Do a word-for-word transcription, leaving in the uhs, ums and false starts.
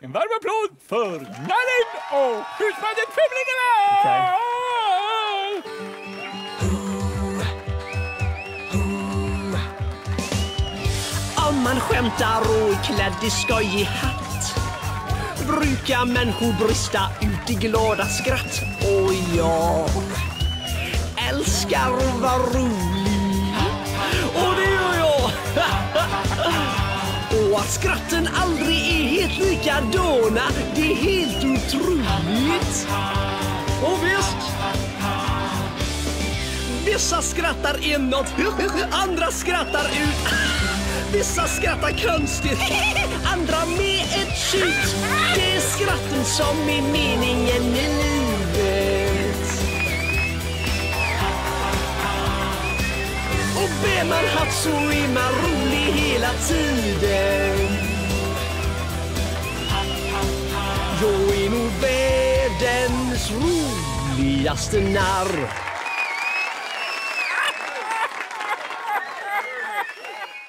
En varm applåd för Nalin och husbandet Hemliga! Okay. Om man skämtar och är klädd i skojig hatt brukar människor brista ut i glada skratt. Och jag älskar att vara rolig. Och det gör jag. Och att skratten aldrig är helt likadana, det är helt otroligt. Och visst, vissa skrattar inåt, andra skrattar ut. Vissa skrattar konstigt, andra med ett tjut. Det är skratten som är meningen i livet. Och ber man hatt så är man rolig hela tiden. Jag är nog världens roligaste narr.